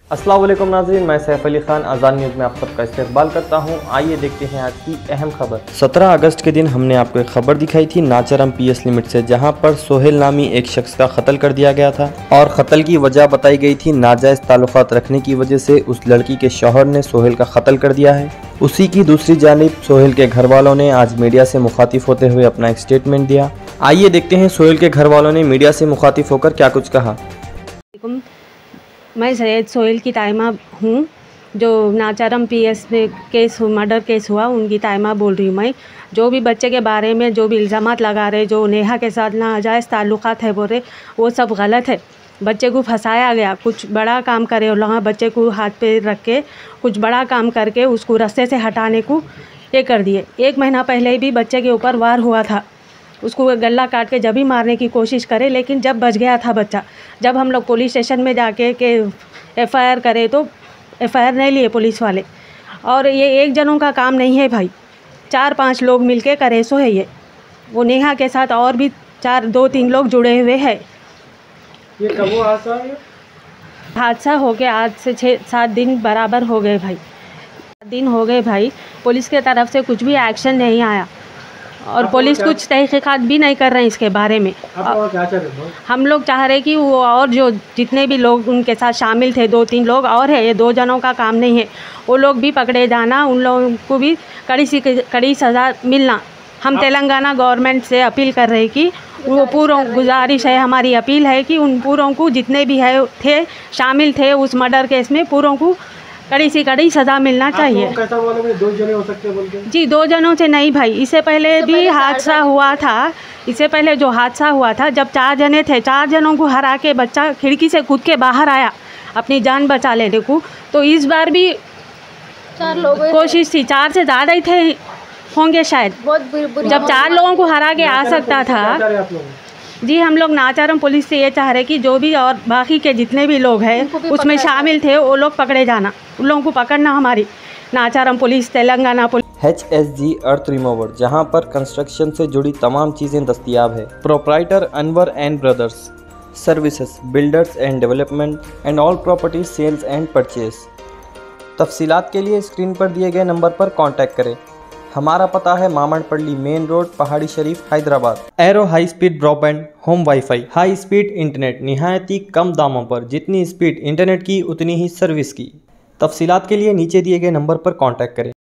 अस्सलाम वालेकुम नाज़रीन, मैं सैफ अली खान आज़ाद न्यूज़ में आप सबका इस्तकबाल करता हूं। आइए देखते हैं आज की अहम खबर। 17 अगस्त के दिन हमने आपको एक खबर दिखाई थी नाचारम पीएस लिमिट से, जहां पर सोहेल नामी एक शख्स का कत्ल कर दिया गया था और कत्ल की वजह बताई गई थी नाजायज़ ताल्लुकात रखने की वजह से उस लड़की के शौहर ने सोहेल का कत्ल कर दिया है। उसी की दूसरी जानिब सोहेल के घर वालों ने आज मीडिया से मुखातिब होते हुए अपना एक स्टेटमेंट दिया। आइए देखते हैं सोहेल के घर वालों ने मीडिया से मुखातिब होकर क्या कुछ कहा। मैं सैयद सोहेल की ताइमा हूँ, जो नाचारम पीएस में मर्डर केस हुआ उनकी ताइमा बोल रही हूँ। मैं जो भी बच्चे के बारे में जो भी इल्ज़ामात लगा रहे, जो नेहा के साथ नाजायज़ ताल्लुकात है बोल रहे, वो सब गलत है। बच्चे को फंसाया गया, कुछ बड़ा काम करे और बच्चे को हाथ पे रख के कुछ बड़ा काम करके उसको रास्ते से हटाने को ये कर दिए। 1 महीना पहले भी बच्चे के ऊपर वार हुआ था, उसको गला काट के जब भी मारने की कोशिश करे, लेकिन जब बच गया था बच्चा। जब हम लोग पुलिस स्टेशन में जाके के एफआईआर करे तो एफआईआर नहीं लिए पुलिस वाले। और ये एक जनों का काम नहीं है भाई, 4-5 लोग मिलके करे सो है ये। वो नेहा के साथ और भी 2-3 लोग जुड़े हुए हैं। ये कब हुआ हादसा हो गया आज से 6-7 दिन बराबर हो गए भाई, 7 दिन हो गए भाई। पुलिस के तरफ से कुछ भी एक्शन नहीं आया और पुलिस कुछ तहकीकात भी नहीं कर रहे हैं इसके बारे में। हम लोग चाह रहे कि वो और जो जितने भी लोग उनके साथ शामिल थे, 2-3 लोग और है, ये 2 जनों का काम नहीं है, वो लोग भी पकड़े जाना, उन लोगों को भी कड़ी सज़ा मिलना। हम तेलंगाना गवर्नमेंट से अपील कर रहे हैं कि वो पूरों गुजारिश है, हमारी अपील है कि उन पूरों को जितने भी थे शामिल थे उस मर्डर केस में, पूरों को कड़ी से कड़ी सज़ा मिलना चाहिए। कैसा बोला मुझे 2 जने हो सकते बोल के? जी 2 जनों से नहीं भाई, इससे पहले भी हादसा हुआ था। इससे पहले जो हादसा हुआ था जब 4 जने थे, 4 जनों को हरा के बच्चा खिड़की से कूद के बाहर आया अपनी जान बचा लेने को। तो इस बार भी 4 लोग कोशिश थी, 4 से ज़्यादा ही थे होंगे शायद। जब 4 लोगों को हरा के आ सकता था। जी हम लोग नाचारम पुलिस से ये चाह रहे कि जो भी और बाकी के जितने भी लोग हैं उसमें शामिल थे वो लोग पकड़े जाना, उन लोगों को पकड़ना हमारी Nacharam police, Telangana police. HSG earth remover, जहां पर कंस्ट्रक्शन से जुड़ी तमाम चीज़ें दस्तियाब है। Proprietor Anwar and brothers services, builders and development and all property sales and purchase. तफसीलात के लिए स्क्रीन पर दिए गए नंबर पर कॉन्टैक्ट करें। हमारा पता है मामड़पल्ली main road, Pahadi Sharif, Hyderabad. Aero high speed broadband, home wifi, high speed internet निहायती कम दामों पर। जितनी स्पीड इंटरनेट की उतनी ही सर्विस की। तफसीलात के लिए नीचे दिए गए नंबर पर कॉन्टैक्ट करें।